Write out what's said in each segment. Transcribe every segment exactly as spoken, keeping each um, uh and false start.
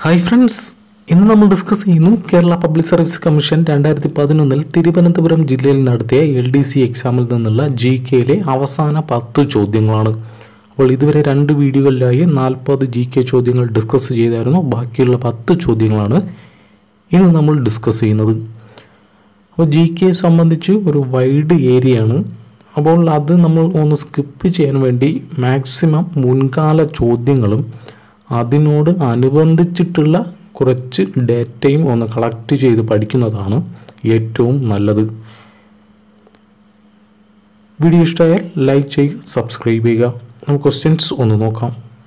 Hi friends, ഇന്ന് നമ്മൾ discuss ചെയ്യുന്നു കേരള പബ്ലിക് സർവീസ് കമ്മീഷൻ രണ്ടായിരത്തി പതിനൊന്നിൽ തിരുവനന്തപുരം ജില്ലയിൽ നടത്തിയ എൽ ഡി സി എക്സാമിൽ നിന്നുള്ള ജി കെയിലെ അവസാന പത്ത് ചോദ്യങ്ങളാണ്. അപ്പോൾ ഇതുവരെ രണ്ട് വീഡിയോകളിലായി നാൽപ്പത് ജി കെ ചോദ്യങ്ങൾ ഡിസ്കസ് ചെയ്തായിരുന്നു. ബാക്കിയുള്ള പത്ത് ചോദ്യങ്ങളാണ് ഇന്ന് നമ്മൾ ഡിസ്കസ് ചെയ്യുന്നത്. അപ്പോൾ ജി കെ സംബന്ധിച്ച് ഒരു വൈഡ് ഏരിയയാണ്. അപ്പോൾ അത് നമ്മൾ ഒന്ന് സ്കിപ്പ് ചെയ്യാൻ വേണ്ടി മാക്സിമം മുൻകാല ചോദ്യങ്ങളും അതിനോട് അനുബന്ധിച്ചിട്ടുള്ള കുറച്ച് ഡേറ്റയും ഒന്ന് കളക്ട് ചെയ്ത് പഠിക്കുന്നതാണ് ഏറ്റവും നല്ലത്. വീഡിയോ ഇഷ്ടമായാൽ ലൈക്ക് ചെയ്യുക, സബ്സ്ക്രൈബ് ചെയ്യുക. നമുക്ക് ക്വസ്റ്റ്യൻസ് ഒന്ന് നോക്കാം.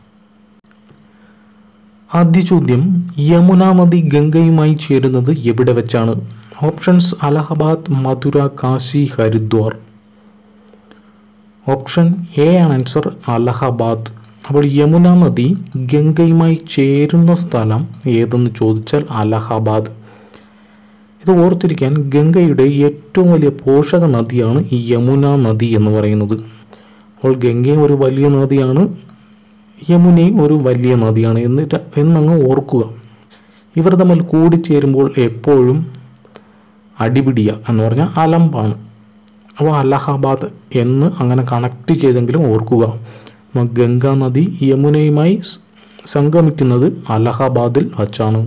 ആദ്യ ചോദ്യം, യമുന നദി ഗംഗയുമായി ചേരുന്നത് എവിടെ വെച്ചാണ്? Options Allahabad, Mathura, Kashi, Haridwar. Option A ആണ് ആൻസർ, അലഹബാദ്. അപ്പോൾ യമുന നദി ഗംഗയുമായി ചേരുന്ന സ്ഥലം ഏതെന്ന് ചോദിച്ചാൽ അലഹബാദ്. ഇത് ഓർത്തിരിക്കാൻ, ഗംഗയുടെ ഏറ്റവും വലിയ പോഷക നദിയാണ് ഈ യമുന നദി എന്ന് പറയുന്നത്. അപ്പോൾ ഗംഗയും ഒരു വലിയ നദിയാണ്, യമുനയും ഒരു വലിയ നദിയാണ് എന്നിട്ട് എന്നങ്ങ് ഓർക്കുക. ഇവർ തമ്മിൽ കൂടിച്ചേരുമ്പോൾ എപ്പോഴും അടിപിടിയ എന്ന് പറഞ്ഞാൽ അലമ്പാണ്. അപ്പോൾ അലഹബാദ് എന്ന് അങ്ങനെ കണക്ട് ചെയ്തെങ്കിലും ഓർക്കുക. ഗംഗാ നദി യമുനയുമായി സംഗമിക്കുന്നത് അലഹബാദിൽ വച്ചാണ്.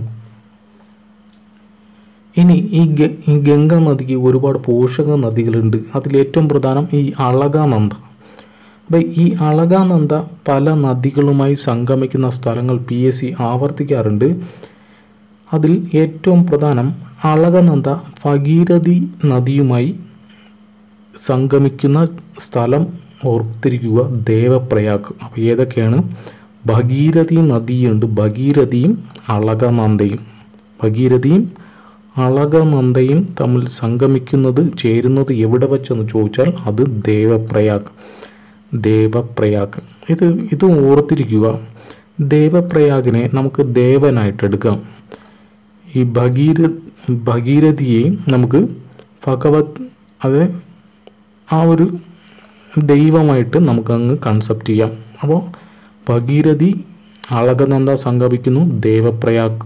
ഇനി ഈ ഈ ഗംഗാ നദിക്ക് ഒരുപാട് പോഷക നദികളുണ്ട്. അതിലേറ്റവും പ്രധാനം ഈ അളകാനന്ദ. അപ്പം ഈ അളകാനന്ദ പല നദികളുമായി സംഗമിക്കുന്ന സ്ഥലങ്ങൾ പി എസ് സി ആവർത്തിക്കാറുണ്ട്. അതിൽ ഏറ്റവും പ്രധാനം അളകാനന്ദ ഭഗീരഥി നദിയുമായി സംഗമിക്കുന്ന സ്ഥലം ഓർത്തിരിക്കുക, ദേവപ്രയാഗ്. അപ്പോൾ ഏതൊക്കെയാണ്? ഭഗീരഥി നദിയുണ്ട്, ഭഗീരഥിയും അളകനന്ദയും. ഭഗീരഥിയും അളകനന്ദയും തമ്മിൽ സംഗമിക്കുന്നത് ചേരുന്നത് എവിടെ വെച്ചെന്ന് ചോദിച്ചാൽ അത് ദേവപ്രയാഗ്. ദേവപ്രയാഗ് ഇത് ഇത് ഓർത്തിരിക്കുക. ദേവപ്രയാഗിനെ നമുക്ക് ദേവനായിട്ട് എടുക്കാം. ഈ ഭഗീര ഭഗീരഥിയെ നമുക്ക് ഭഗവത്, അത് ആ ഒരു ദൈവമായിട്ട് നമുക്കങ്ങ് കൺസെപ്റ്റ് ചെയ്യാം. അപ്പോൾ ഭഗീരഥി അളകനന്ദ സംഗമിക്കുന്നു ദേവപ്രയാഗ്.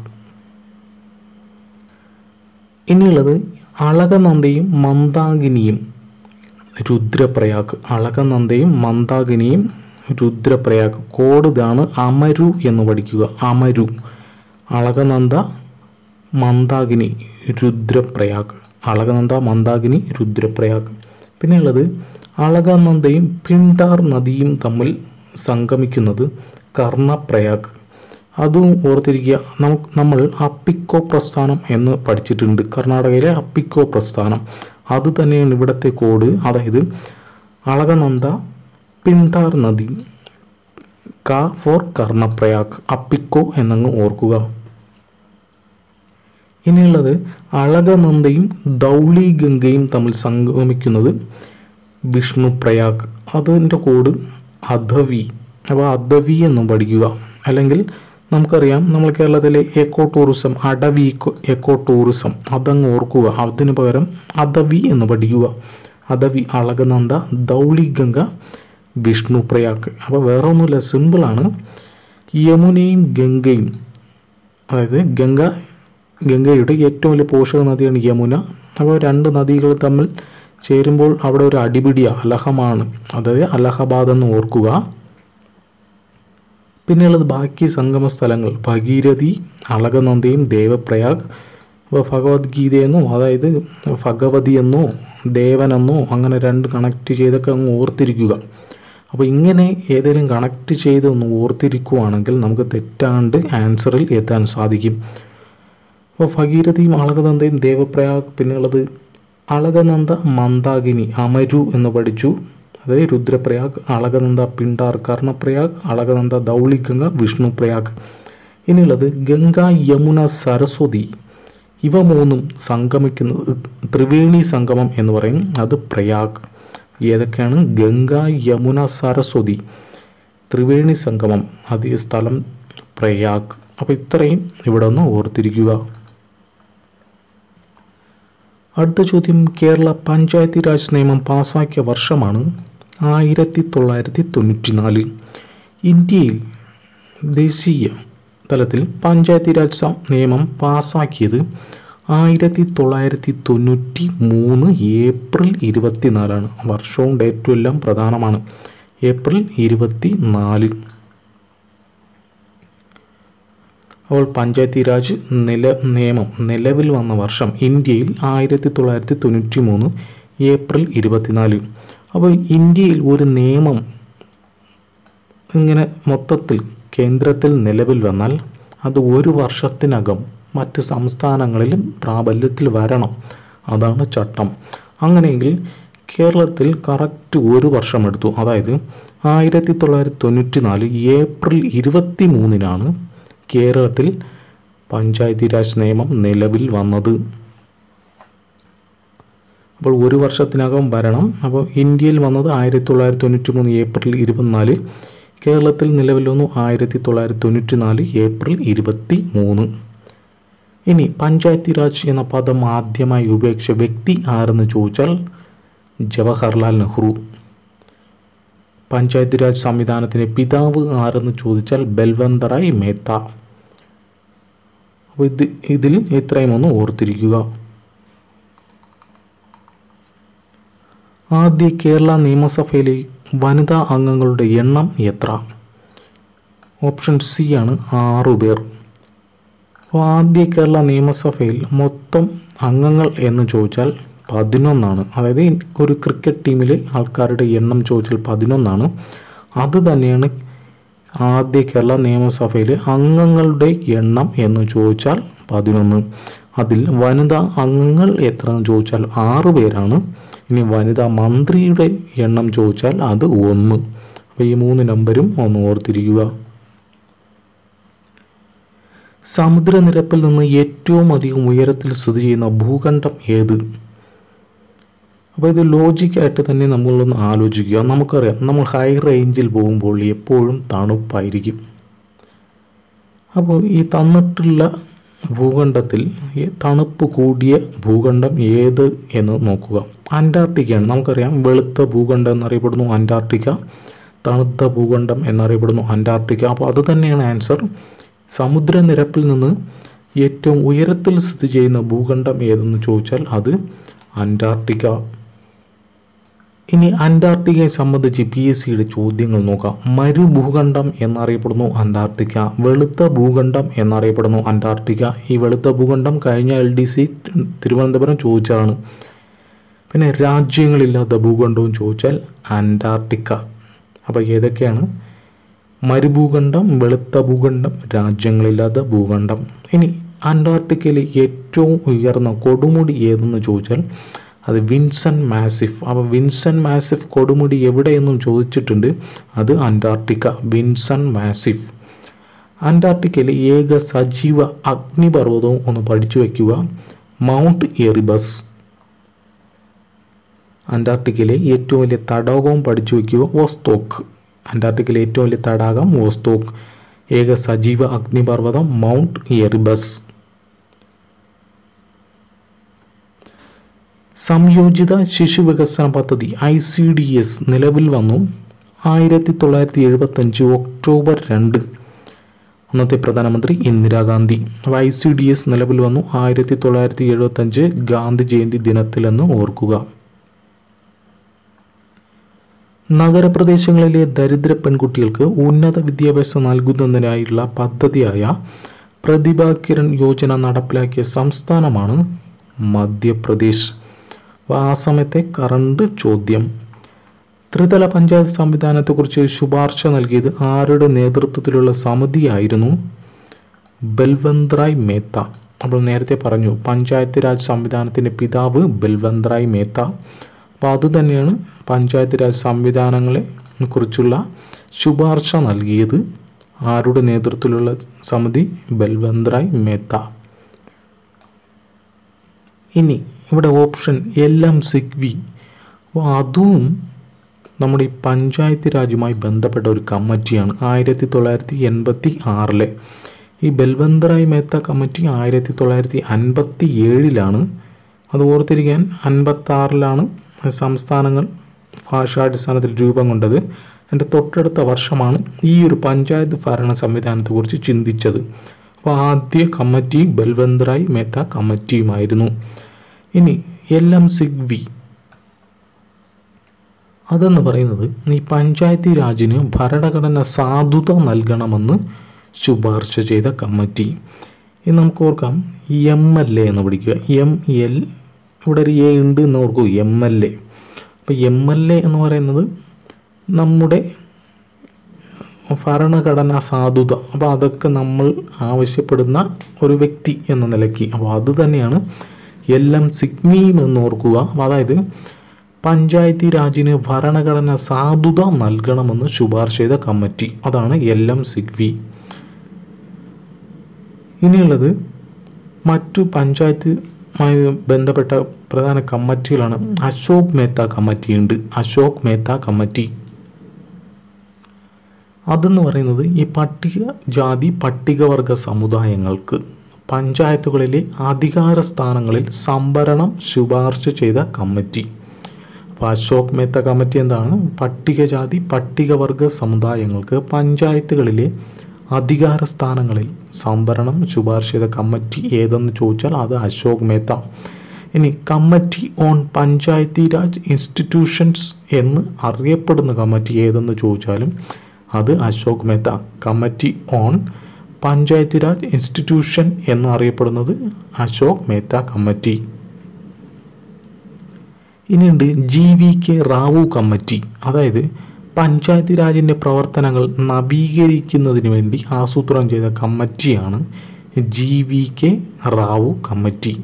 ഇനിയുള്ളത് അളകനന്ദയും മന്ദാകിനിയും രുദ്രപ്രയാഗ്. അളകനന്ദയും മന്ദാകിനിയും രുദ്രപ്രയാഗ്. കോഡ് ഇതാണ്, അമരു എന്ന് പഠിക്കുക. അമരു, അളകനന്ദ, മന്ദാകിനി, രുദ്രപ്രയാഗ്. അളകനന്ദ, മന്ദാകിനി, രുദ്രപ്രയാഗ്. പിന്നെയുള്ളത് അളകനന്ദയും പിണ്ടാർ നദിയും തമ്മിൽ സംഗമിക്കുന്നത് കർണപ്രയാഗ്. അതും ഓർത്തിരിക്കുക. നമുക്ക് നമ്മൾ അപ്പിക്കോ പ്രസ്ഥാനം എന്ന് പഠിച്ചിട്ടുണ്ട്, കർണാടകയിലെ അപ്പിക്കോ പ്രസ്ഥാനം. അത് തന്നെയാണ് ഇവിടുത്തെ കോഡ്. അതായത് അളകനന്ദ പിണ്ടാർ നദി, ക ഫോർ കർണപ്രയാഗ്, അപ്പിക്കോ എന്നങ്ങ് ഓർക്കുക. ഇനിയുള്ളത് അളകനന്ദയും ധൗളി ഗംഗയും തമ്മിൽ സംഗമിക്കുന്നത് വിഷ്ണുപ്രയാഗ്. അതിൻ്റെ കോഡ് അധവി. അപ്പോൾ അധവി എന്നും പഠിക്കുക. അല്ലെങ്കിൽ നമുക്കറിയാം, നമ്മൾ കേരളത്തിലെ eco tourism, Adavi eco tourism, അതങ്ങ് ഓർക്കുക. അതിന് പകരം അധവി എന്ന് പഠിക്കുക. അധവി, അളകനന്ദ, ധൗളി ഗംഗ, വിഷ്ണുപ്രയാഗ്. അപ്പോൾ വേറെ ഒന്നുമില്ല, സിമ്പിളാണ്. യമുനയും ഗംഗയും, അതായത് ഗംഗ ഗംഗയുടെ ഏറ്റവും വലിയ പോഷക നദിയാണ് യമുന. അപ്പോൾ രണ്ട് നദികൾ തമ്മിൽ ചേരുമ്പോൾ അവിടെ ഒരു അടിപിടിയ അലഹമാണ്, അതായത് അലഹബാദ് എന്ന് ഓർക്കുക. പിന്നെയുള്ളത് ബാക്കി സംഗമ സ്ഥലങ്ങൾ ഭഗീരഥി, അളകനന്ദയും ദേവപ്രയാഗ്. അപ്പോൾ ഭഗവത്ഗീതയെന്നോ, അതായത് ഭഗവതി എന്നോ ദേവനെന്നോ അങ്ങനെ രണ്ട് കണക്ട് ചെയ്തൊക്കെ അങ്ങ് ഓർത്തിരിക്കുക. അപ്പോൾ ഇങ്ങനെ ഏതെങ്കിലും കണക്ട് ചെയ്ത് ഒന്ന് ഓർത്തിരിക്കുകയാണെങ്കിൽ നമുക്ക് തെറ്റാണ്ട് ആൻസറിൽ എത്താൻ സാധിക്കും. അപ്പോൾ ഭഗീരഥിയും അളകനന്ദയും ദേവപ്രയാഗ്. പിന്നെയുള്ളത് അളകനന്ദ മന്ദാകിനി, അമരു എന്ന് പഠിച്ചു, അതായത് രുദ്രപ്രയാഗ്. അളകനന്ദ പിണ്ടാർ കർണപ്രയാഗ്, അളകനന്ദ ധൗളി ഗംഗ, വിഷ്ണുപ്രയാഗ്. ഇനിയുള്ളത് ഗംഗ, യമുന, സരസ്വതി. ഇവ മൂന്നും സംഗമിക്കുന്നത് ത്രിവേണി സംഗമം എന്ന് പറയും, അത് പ്രയാഗ്. ഏതൊക്കെയാണ്? ഗംഗ, യമുന, സരസ്വതി, ത്രിവേണി സംഗമം, അത് സ്ഥലം പ്രയാഗ്. അപ്പോൾ ഇത്രയും ഇവിടെ ഒന്ന് ഓർത്തിരിക്കുക. അടുത്ത ചോദ്യം, കേരള പഞ്ചായത്തി രാജ് നിയമം പാസാക്കിയ വർഷമാണ് ആയിരത്തി തൊള്ളായിരത്തി തൊണ്ണൂറ്റി നാല്. ഇന്ത്യയിൽ ദേശീയ തലത്തിൽ പഞ്ചായത്തി രാജ് നിയമം പാസ്സാക്കിയത് ആയിരത്തി തൊള്ളായിരത്തി തൊണ്ണൂറ്റി മൂന്ന് ഏപ്രിൽ ഇരുപത്തിനാലാണ്. വർഷവും ഡേറ്റും എല്ലാം പ്രധാനമാണ്. ഏപ്രിൽ ഇരുപത്തി നാല്. അപ്പോൾ പഞ്ചായത്തി രാജ് നില നിയമം നിലവിൽ വന്ന വർഷം ഇന്ത്യയിൽ ആയിരത്തി തൊള്ളായിരത്തി തൊണ്ണൂറ്റി മൂന്ന് ഏപ്രിൽ ഇരുപത്തിനാല്. അപ്പോൾ ഇന്ത്യയിൽ ഒരു നിയമം ഇങ്ങനെ മൊത്തത്തിൽ കേന്ദ്രത്തിൽ നിലവിൽ വന്നാൽ അത് ഒരു വർഷത്തിനകം മറ്റ് സംസ്ഥാനങ്ങളിലും പ്രാബല്യത്തിൽ വരണം. അതാണ് ചട്ടം. അങ്ങനെയെങ്കിൽ കേരളത്തിൽ കറക്റ്റ് ഒരു വർഷമെടുത്തു. അതായത് ആയിരത്തി തൊള്ളായിരത്തി തൊണ്ണൂറ്റി നാല് ഏപ്രിൽ ഇരുപത്തി മൂന്നിനാണ് കേരളത്തിൽ പഞ്ചായത്തി രാജ് നിയമം നിലവിൽ വന്നത്. അപ്പോൾ ഒരു വർഷത്തിനകം വരണം. അപ്പോൾ ഇന്ത്യയിൽ വന്നത് ആയിരത്തി തൊള്ളായിരത്തി തൊണ്ണൂറ്റി മൂന്ന് ഏപ്രിൽ ഇരുപത്തിനാല്, കേരളത്തിൽ നിലവിൽ വന്നു ആയിരത്തി തൊള്ളായിരത്തി തൊണ്ണൂറ്റി നാല് ഏപ്രിൽ ഇരുപത്തി മൂന്ന്. ഇനി പഞ്ചായത്തി രാജ് എന്ന പദം ആദ്യമായി ഉപയോഗിച്ച വ്യക്തി ആരെന്ന് ചോദിച്ചാൽ ജവഹർലാൽ നെഹ്റു. പഞ്ചായത്തി രാജ് സംവിധാനത്തിൻ്റെ പിതാവ് ആരെന്ന് ചോദിച്ചാൽ ബൽവന്തറായ് മേത്ത. അപ്പോൾ ഇത് ഇതിൽ ഇത്രയും ഒന്ന് ഓർത്തിരിക്കുക. ആദ്യ കേരള നിയമസഭയിലെ വനിതാ അംഗങ്ങളുടെ എണ്ണം എത്ര? ഓപ്ഷൻ സി ആണ്, ആറു പേർ. അപ്പോൾ ആദ്യ കേരള നിയമസഭയിൽ മൊത്തം അംഗങ്ങൾ എന്ന് ചോദിച്ചാൽ പതിനൊന്നാണ്. അതായത് ഒരു ക്രിക്കറ്റ് ടീമിലെ ആൾക്കാരുടെ എണ്ണം ചോദിച്ചാൽ പതിനൊന്നാണ്. അത് തന്നെയാണ് ആദ്യ കേരള നിയമസഭയിലെ അംഗങ്ങളുടെ എണ്ണം എന്ന് ചോദിച്ചാൽ പതിനൊന്ന്. അതിൽ വനിതാ അംഗങ്ങൾ എത്ര എന്ന് ചോദിച്ചാൽ ആറ് പേരാണ്. ഇനി വനിതാ മന്ത്രിയുടെ എണ്ണം ചോദിച്ചാൽ അത് ഒന്ന്. അപ്പോൾ ഈ മൂന്ന് നമ്പരും ഒന്ന് ഓർത്തിരിക്കുക. സമുദ്രനിരപ്പിൽ നിന്ന് ഏറ്റവും അധികം ഉയരത്തിൽ സ്ഥിതി ചെയ്യുന്ന ഭൂഖണ്ഡം ഏത്? അപ്പോൾ ഇത് ലോജിക്കായിട്ട് തന്നെ നമ്മളൊന്ന് ആലോചിക്കുക. നമുക്കറിയാം, നമ്മൾ ഹൈ റേഞ്ചിൽ പോകുമ്പോൾ എപ്പോഴും തണുപ്പായിരിക്കും. അപ്പോൾ ഈ തന്നിട്ടുള്ള ഭൂഖണ്ഡത്തിൽ തണുപ്പ് കൂടിയ ഭൂഖണ്ഡം ഏത് എന്ന് നോക്കുക. അന്റാർട്ടിക്കയാണ്. നമുക്കറിയാം, വെളുത്ത ഭൂഖണ്ഡം എന്നറിയപ്പെടുന്നു അന്റാർട്ടിക്ക, തണുത്ത ഭൂഖണ്ഡം എന്നറിയപ്പെടുന്നു അന്റാർട്ടിക്ക. അപ്പോൾ അത് തന്നെയാണ് ആൻസർ. സമുദ്രനിരപ്പിൽ നിന്ന് ഏറ്റവും ഉയരത്തിൽ സ്ഥിതി ചെയ്യുന്ന ഭൂഖണ്ഡം ഏതെന്ന് ചോദിച്ചാൽ അത് അന്റാർട്ടിക്ക. ഇനി അന്റാർട്ടിക്കയെ സംബന്ധിച്ച് പി എസ് സിയുടെ ചോദ്യങ്ങൾ നോക്കാം. മരുഭൂഖണ്ഡം എന്നറിയപ്പെടുന്നു അന്റാർട്ടിക്ക, വെളുത്ത ഭൂഖണ്ഡം എന്നറിയപ്പെടുന്നു അന്റാർട്ടിക്ക. ഈ വെളുത്ത ഭൂഖണ്ഡം കഴിഞ്ഞ എൽ ഡി സി തിരുവനന്തപുരം ചോദിച്ചതാണ്. പിന്നെ രാജ്യങ്ങളില്ലാത്ത ഭൂഖണ്ഡവും ചോദിച്ചാൽ അന്റാർട്ടിക്ക. അപ്പോൾ ഏതൊക്കെയാണ്? മരുഭൂഖണ്ഡം, വെളുത്ത ഭൂഖണ്ഡം, രാജ്യങ്ങളില്ലാത്ത ഭൂഖണ്ഡം. ഇനി അന്റാർട്ടിക്കയിലെ ഏറ്റവും ഉയർന്ന കൊടുമുടി ഏതെന്ന് ചോദിച്ചാൽ അത് വിൻസൻ മാസിഫ്. അപ്പോൾ വിൻസൻ മാസിഫ് കൊടുമുടി എവിടെയെന്നും ചോദിച്ചിട്ടുണ്ട്. അത് അന്റാർട്ടിക്ക, വിൻസൻ മാസിഫ്. അന്റാർട്ടിക്കയിലെ ഏക സജീവ അഗ്നിപർവ്വതവും ഒന്ന് പഠിച്ചു വയ്ക്കുക, മൗണ്ട് എറിബസ്. അന്റാർട്ടിക്കയിലെ ഏറ്റവും വലിയ തടാകവും പഠിച്ചു വയ്ക്കുക, വോസ്തോക്ക്. അന്റാർട്ടിക്കയിലെ ഏറ്റവും വലിയ തടാകം വോസ്തോക്ക്. ഏക സജീവ അഗ്നിപർവ്വതം മൗണ്ട് എറിബസ്. സംയോജിത ശിശു വികസന പദ്ധതി ഐ സി ഡി എസ് നിലവിൽ വന്നു ആയിരത്തി തൊള്ളായിരത്തി എഴുപത്തഞ്ച് ഒക്ടോബർ രണ്ട്. അന്നത്തെ പ്രധാനമന്ത്രി Indira Gandhi. I C D S നിലവിൽ വന്നു ആയിരത്തി തൊള്ളായിരത്തി എഴുപത്തഞ്ച് ഗാന്ധി ജയന്തി ദിനത്തിലെന്ന് ഓർക്കുക. നഗരപ്രദേശങ്ങളിലെ ദരിദ്ര പെൺകുട്ടികൾക്ക് ഉന്നത വിദ്യാഭ്യാസം നൽകുന്നതിനായുള്ള പദ്ധതിയായ പ്രതിഭാ കിരൺ യോജന നടപ്പിലാക്കിയ സംസ്ഥാനമാണ് മധ്യപ്രദേശ്. ആ സമയത്തെ കറണ്ട് ചോദ്യം. ത്രിതല പഞ്ചായത്ത് സംവിധാനത്തെക്കുറിച്ച് ശുപാർശ നൽകിയത് ആരുടെ നേതൃത്വത്തിലുള്ള സമിതിയായിരുന്നു? ബൽവന്ത്രായ് മേത്ത. അപ്പോൾ നേരത്തെ പറഞ്ഞു പഞ്ചായത്ത് രാജ് സംവിധാനത്തിൻ്റെ പിതാവ് ബൽവന്ത്രായ് മേത്ത. അപ്പോൾ അതുതന്നെയാണ് പഞ്ചായത്ത് രാജ് സംവിധാനങ്ങളെ കുറിച്ചുള്ള ശുപാർശ നൽകിയത് ആരുടെ നേതൃത്വത്തിലുള്ള സമിതി? ബൽവന്ത്രായ് മേത്ത. ഇനി ഇവിടെ ഓപ്ഷൻ എൽ എം സിഗ്വി. അപ്പോൾ അതും നമ്മുടെ ഈ പഞ്ചായത്ത് രാജുമായി ബന്ധപ്പെട്ട ഒരു കമ്മിറ്റിയാണ്. ആയിരത്തി തൊള്ളായിരത്തി എൺപത്തി ആറിലെ ഈ ബൽവന്ത്രായ് മേത്ത കമ്മിറ്റി ആയിരത്തി തൊള്ളായിരത്തി അൻപത്തി ഏഴിലാണ്. അത് ഓർത്തിരിക്കാൻ, അൻപത്തി ആറിലാണ് സംസ്ഥാനങ്ങൾ ഭാഷാടിസ്ഥാനത്തിൽ രൂപം കൊണ്ടത്. അതിൻ്റെ തൊട്ടടുത്ത വർഷമാണ് ഈ ഒരു പഞ്ചായത്ത് ഭരണ സംവിധാനത്തെക്കുറിച്ച് ചിന്തിച്ചത്. അപ്പോൾ ആദ്യ കമ്മിറ്റി ബൽവന്ത് റായ് മേത്ത കമ്മിറ്റിയുമായിരുന്നു. ഇനി എൽ എം സിഗ്വി അതെന്ന് പറയുന്നത് ഈ പഞ്ചായത്തി രാജിന് ഭരണഘടന സാധുത നൽകണമെന്ന് ശുപാർശ ചെയ്ത കമ്മിറ്റി. ഇനി നമുക്ക് ഓർക്കാം എം എൽ എ എന്ന് പഠിക്കുക. എം എൽ ഇവിടെ ഒരു എ ഉണ്ട് എന്ന് ഓർക്കൂ, എം എൽ എ. അപ്പോൾ എം എൽ എ എന്ന് പറയുന്നത് നമ്മുടെ ഭരണഘടനാ സാധുത, അപ്പോൾ അതൊക്കെ നമ്മൾ ആവശ്യപ്പെടുന്ന ഒരു വ്യക്തി എന്ന നിലയ്ക്ക്, അപ്പോൾ അത് തന്നെയാണ് എൽ എം സിഗ്വിയും എന്ന് ഓർക്കുക. അതായത് പഞ്ചായത്തി രാജിന് ഭരണഘടന സാധുത നൽകണമെന്ന് ശുപാർശ ചെയ്ത കമ്മിറ്റി, അതാണ് എൽ എം സിഗ്വി. ഇനിയുള്ളത് മറ്റു പഞ്ചായത്തുമായി ബന്ധപ്പെട്ട പ്രധാന കമ്മിറ്റികളാണ്. അശോക് മേത്ത കമ്മിറ്റി ഉണ്ട്. അശോക് മേത്ത കമ്മിറ്റി അതെന്ന് പറയുന്നത് ഈ പട്ടികജാതി പട്ടികവർഗ സമുദായങ്ങൾക്ക് പഞ്ചായത്തുകളിലെ അധികാര സ്ഥാനങ്ങളിൽ സംവരണം ശുപാർശ ചെയ്ത കമ്മിറ്റി. അപ്പോൾ അശോക് മേത്ത കമ്മിറ്റി എന്താണ്? പട്ടികജാതി പട്ടികവർഗ സമുദായങ്ങൾക്ക് പഞ്ചായത്തുകളിലെ അധികാര സ്ഥാനങ്ങളിൽ സംവരണം ശുപാർശ ചെയ്ത കമ്മിറ്റി ഏതെന്ന് ചോദിച്ചാൽ അത് അശോക് മേത്ത. ഇനി committee on Panchayati Raj institutions എന്ന് അറിയപ്പെടുന്ന കമ്മിറ്റി ഏതെന്ന് ചോദിച്ചാലും അത് Ashok Mehta. Committee on Panchayati Raj institution എന്ന് അറിയപ്പെടുന്നത് അശോക് മേത്ത കമ്മിറ്റി. ഇനിയുണ്ട് G V K Rao committee. അതായത് പഞ്ചായത്തി രാജിൻ്റെ പ്രവർത്തനങ്ങൾ നവീകരിക്കുന്നതിന് വേണ്ടി ആസൂത്രണം ചെയ്ത കമ്മിറ്റിയാണ് G V K Rao committee.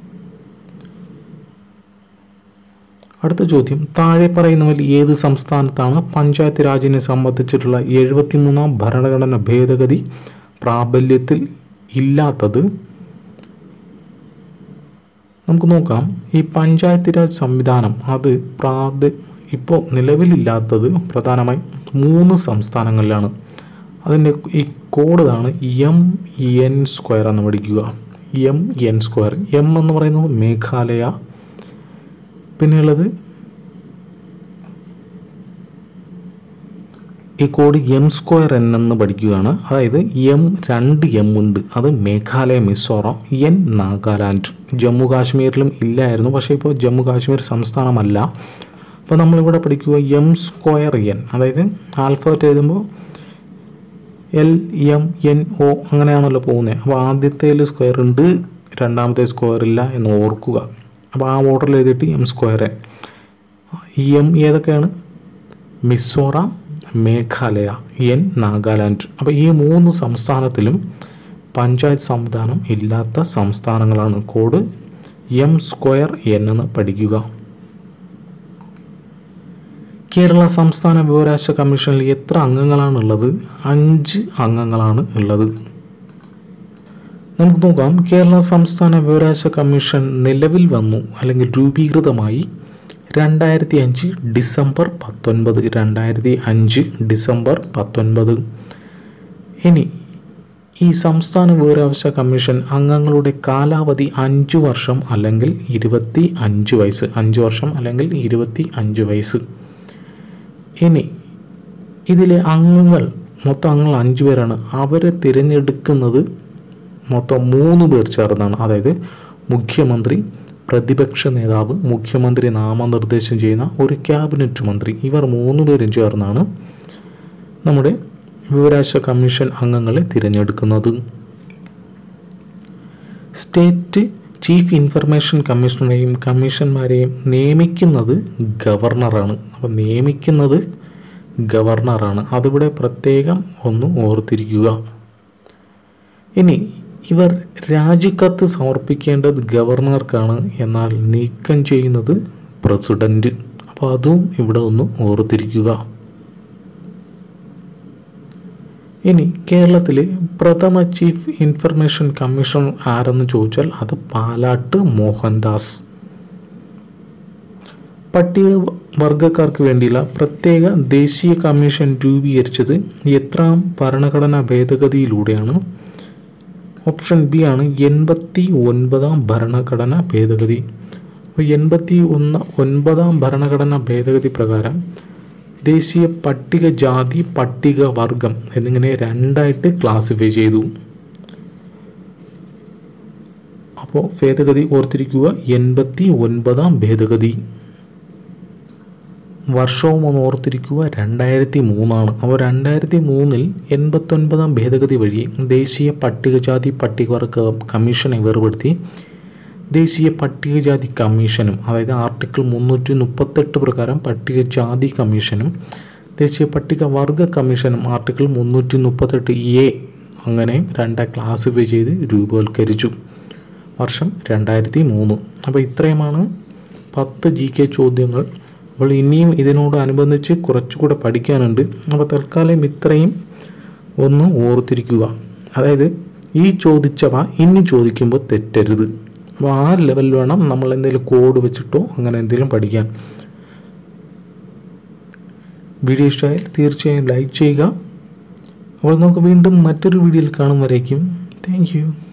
അടുത്ത ചോദ്യം, താഴെ പറയുന്നവരിൽ ഏത് സംസ്ഥാനത്താണ് പഞ്ചായത്ത് രാജിനെ സംബന്ധിച്ചിട്ടുള്ള എഴുപത്തിമൂന്നാം ഭരണഘടന ഭേദഗതി പ്രാബല്യത്തിൽ ഇല്ലാത്തത്? നമുക്ക് നോക്കാം. ഈ പഞ്ചായത്ത് രാജ് സംവിധാനം അത് പ്രാഥ ഇപ്പോൾ നിലവിലില്ലാത്തത് പ്രധാനമായും മൂന്ന് സംസ്ഥാനങ്ങളിലാണ്. അതിൻ്റെ ഈ കോഡ് ആണ് എം എൻ സ്ക്വയർ എന്ന് പഠിക്കുക. M N square. എം എന്ന് പറയുന്നത് മേഘാലയ, പിന്നെയുള്ളത് ഈ കോഡ് എം സ്ക്വയർ എൻ എന്ന് പഠിക്കുകയാണ്. അതായത് എം രണ്ട് എം ഉണ്ട്, അത് മേഘാലയ മിസോറാം, എൻ നാഗാലാൻഡ്. ജമ്മു കാശ്മീരിലും ഇല്ലായിരുന്നു, പക്ഷേ ഇപ്പോൾ ജമ്മു കാശ്മീർ സംസ്ഥാനമല്ല. അപ്പോൾ നമ്മളിവിടെ പഠിക്കുക എം സ്ക്വയർ എൻ, അതായത് ആൽഫബറ്റ് എഴുതുമ്പോൾ എൽ എം എൻ ഒ അങ്ങനെയാണല്ലോ പോകുന്നത്. അപ്പോൾ ആദ്യത്തേൽ സ്ക്വയർ ഉണ്ട്, രണ്ടാമത്തെ സ്ക്വയർ ഇല്ല എന്ന് ഓർക്കുക. അപ്പോൾ ആ ഓർഡറിൽ എഴുതിയിട്ട് എം സ്ക്വയർ എൻ. ഈ എം ഏതൊക്കെയാണ്? മിസോറാം, മേഘാലയ, എൻ നാഗാലാൻഡ്. അപ്പോൾ ഈ മൂന്ന് സംസ്ഥാനത്തിലും പഞ്ചായത്ത് സംവിധാനം ഇല്ലാത്ത സംസ്ഥാനങ്ങളാണ്. കോഡ് എം സ്ക്വയർ എൻ എന്ന് പഠിക്കുക. കേരള സംസ്ഥാന വിവരാവകാശ കമ്മീഷനിൽ എത്ര അംഗങ്ങളാണുള്ളത്? അഞ്ച് അംഗങ്ങളാണ് ഉള്ളത്. നമുക്ക് നോക്കാം. കേരള സംസ്ഥാന വിവരാവകാശ കമ്മീഷൻ നിലവിൽ വന്നു അല്ലെങ്കിൽ രൂപീകൃതമായി രണ്ടായിരത്തി അഞ്ച് ഡിസംബർ പത്തൊൻപത് രണ്ടായിരത്തി അഞ്ച് ഡിസംബർ പത്തൊൻപത്. ഇനി ഈ സംസ്ഥാന വിവരാവകാശ കമ്മീഷൻ അംഗങ്ങളുടെ കാലാവധി അഞ്ച് വർഷം അല്ലെങ്കിൽ ഇരുപത്തി അഞ്ച് വയസ്സ് അഞ്ച് വർഷം അല്ലെങ്കിൽ ഇരുപത്തി അഞ്ച് വയസ്സ്. ഇനി ഇതിലെ അംഗങ്ങൾ മൊത്തം അംഗങ്ങൾ അഞ്ച് പേരാണ്. അവരെ തിരഞ്ഞെടുക്കുന്നത് മൊത്തം മൂന്ന് പേർ ചേർന്നാണ്. അതായത് മുഖ്യമന്ത്രി, പ്രതിപക്ഷ നേതാവ്, മുഖ്യമന്ത്രി നാമനിർദ്ദേശം ചെയ്യുന്ന ഒരു ക്യാബിനറ്റ് മന്ത്രി, ഇവർ മൂന്ന് പേരും ചേർന്നാണ് നമ്മുടെ വിവരാവകാശ കമ്മീഷൻ അംഗങ്ങളെ തിരഞ്ഞെടുക്കുന്നത്. സ്റ്റേറ്റ് ചീഫ് ഇൻഫർമേഷൻ കമ്മീഷണറെയും കമ്മീഷന്മാരെയും നിയമിക്കുന്നത് ഗവർണറാണ്. അപ്പോൾ നിയമിക്കുന്നത് ഗവർണറാണ്. അതിവിടെ പ്രത്യേകം ഒന്ന് ഓർത്തിരിക്കുക. ഇനി ഇവർ രാജിക്കത്ത് സമർപ്പിക്കേണ്ടത് ഗവർണർക്കാണ്, എന്നാൽ നീക്കം ചെയ്യുന്നത് പ്രസിഡന്റ്. അപ്പോൾ അതും ഇവിടെ ഒന്ന് ഓർത്തിരിക്കുക. ഇനി കേരളത്തിലെ പ്രഥമ ചീഫ് ഇൻഫർമേഷൻ കമ്മീഷണർ ആരെന്ന് ചോദിച്ചാൽ അത് പാലാട്ട് മോഹൻദാസ്. പട്ടികവർഗക്കാർക്ക് വേണ്ടിയുള്ള പ്രത്യേക ദേശീയ കമ്മീഷൻ രൂപീകരിച്ചത് എത്രാം ഭരണഘടനാ ഭേദഗതിയിലൂടെയാണ്? ഓപ്ഷൻ ബി ആണ് എൺപത്തി ഒൻപതാം ഭരണഘടനാ ഭേദഗതി. അപ്പോൾ എൺപത്തി ഒന്ന് ഒൻപതാം ഭരണഘടനാ ഭേദഗതി പ്രകാരം ദേശീയ പട്ടികജാതി പട്ടികവർഗം എന്നിങ്ങനെ രണ്ടായിട്ട് ക്ലാസിഫൈ ചെയ്തു. അപ്പോൾ ഭേദഗതി ഓർത്തിരിക്കുക, എൺപത്തി ഒൻപതാം ഭേദഗതി. വർഷവും ഒന്ന് ഓർത്തിരിക്കുക, രണ്ടായിരത്തി മൂന്നാണ്. അപ്പോൾ രണ്ടായിരത്തി മൂന്നിൽ എൺപത്തൊൻപതാം ഭേദഗതി വഴി ദേശീയ പട്ടികജാതി പട്ടികവർഗ കമ്മീഷനെ വേർപെടുത്തി ദേശീയ പട്ടികജാതി കമ്മീഷനും, അതായത് ആർട്ടിക്കിൾ മുന്നൂറ്റി മുപ്പത്തെട്ട് പ്രകാരം പട്ടികജാതി കമ്മീഷനും ദേശീയ പട്ടികവർഗ കമ്മീഷനും ആർട്ടിക്കിൾ മുന്നൂറ്റി മുപ്പത്തെട്ട് എ അങ്ങനെ രണ്ടാം ക്ലാസിഫൈ ചെയ്ത് രൂപവൽക്കരിച്ചു. വർഷം രണ്ടായിരത്തി മൂന്ന്. അപ്പോൾ ഇത്രയുമാണ് പത്ത് ജി കെ ചോദ്യങ്ങൾ. അപ്പോൾ ഇനിയും ഇതിനോടനുബന്ധിച്ച് കുറച്ചുകൂടെ പഠിക്കാനുണ്ട്. അപ്പോൾ തൽക്കാലം ഇത്രയും ഒന്ന് ഓർത്തിരിക്കുക. അതായത് ഈ ചോദിച്ചവ ഇനി ചോദിക്കുമ്പോൾ തെറ്റരുത്. അപ്പോൾ ആ ലെവലിൽ വേണം നമ്മൾ എന്തെങ്കിലും കോഡ് വെച്ചിട്ടോ അങ്ങനെ എന്തെങ്കിലും പഠിക്കാൻ. വീഡിയോ ഇഷ്ടമായാൽ തീർച്ചയായും ലൈക്ക് ചെയ്യുക. അപ്പോൾ നമുക്ക് വീണ്ടും മറ്റൊരു വീഡിയോയിൽ കാണും വരേക്കും താങ്ക് യു.